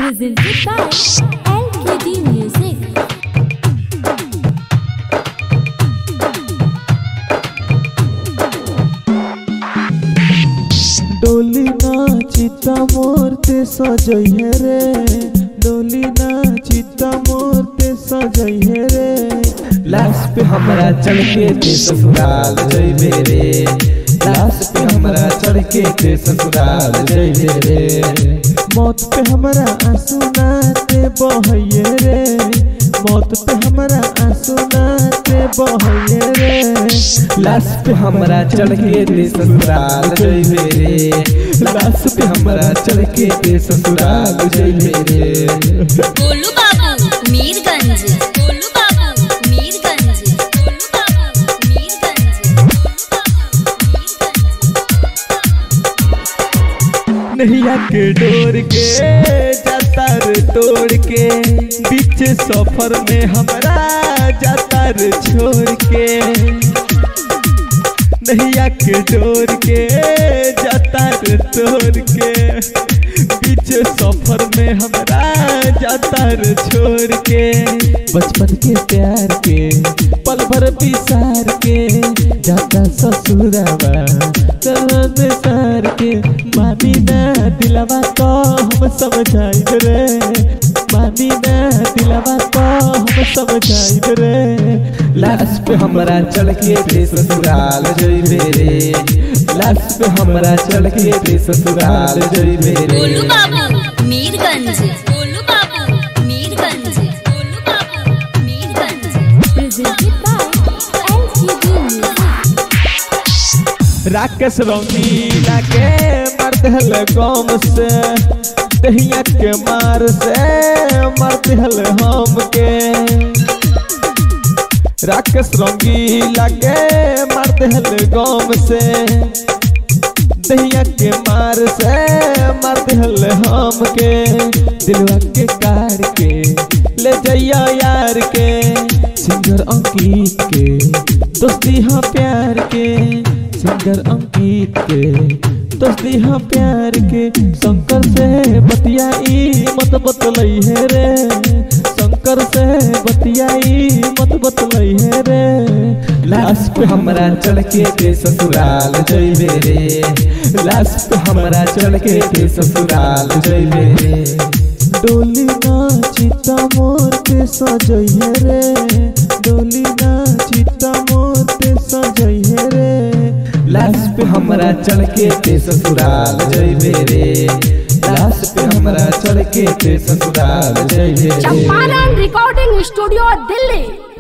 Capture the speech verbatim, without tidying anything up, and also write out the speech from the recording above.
presented by L K D Music. डोली नाचिता मोरते सजइहे रे, डोली नाचिता मोरते सजइहे रे। लाश पे हमरा चढ़ के ते ससुराल जइबे रे, लाश पे हमरा चढ़ के ते ससुराल जइबे रे। मौत पे हमरा आंसू नाते बहइए रे, मौत पे हमरा आंसू नाते बहइए रे। लाश पे हमरा चढ़ के ते ससुराल जइबे रे, लाश पे हमरा चढ़ के ते ससुराल जइबे रे। गोलू बाबू मीरगंज, गोलू बाबू मीरगंज, गोलू बाबू मीरगंज। नैया के डोर के जातर तोड़ के, बीच सफर में हमरा जातर छोड़ के। नैया के डोर के जातर तोड़ के, बीच सफर में हमरा जातर छोड़ के। बचपन के प्यार के पल भर बिसार के, जाता ससुरावा चरण सार के। मानी ना दिलवा तो हम समझाइब रे, मानी ना दिलवा तो हम समझाइब रे। लाश पे हमरा चढ़ के ते ससुराल जइबे रे, लाश पे हमरा चढ़ के ते ससुराल जइबे रे। गोलू बाबू मीरगंज, गोलू बाबू मीरगंज, गोलू बाबू Mirganj. presented by L K D Music. Rakesh रंगीला के मर्द हल गम से, दहिया के मार से मर्द हल हम के। राकेश रंगीला के मर्द हल गम से, दहिया के मार से मर्द हल हम के। दिलवा के कार के ले जइया यार के, सिंगर अंकित के दोस्ती हाँ प्यार के। सिंगर अंकित के दोस्ती हाँ प्यार के। शंकर से बतियाई मत बतलई है रे, शंकर से बतियाई मत बतलई है रे। लाश पे हमरा चढ़ के ते ससुराल जइबे रे, लाश पे हमरा चढ़ के ते ससुराल जइबे रे। डोली नाचिता मोरते सजइहे रे, डोली नाचिता मोरते सजइहे रे। लाश पे हमरा चढ़ के ते ससुराल जइबे रे, लाश पे हमरा चढ़ के ते ससुराल जइबे रे। Champaran recording studio Delhi.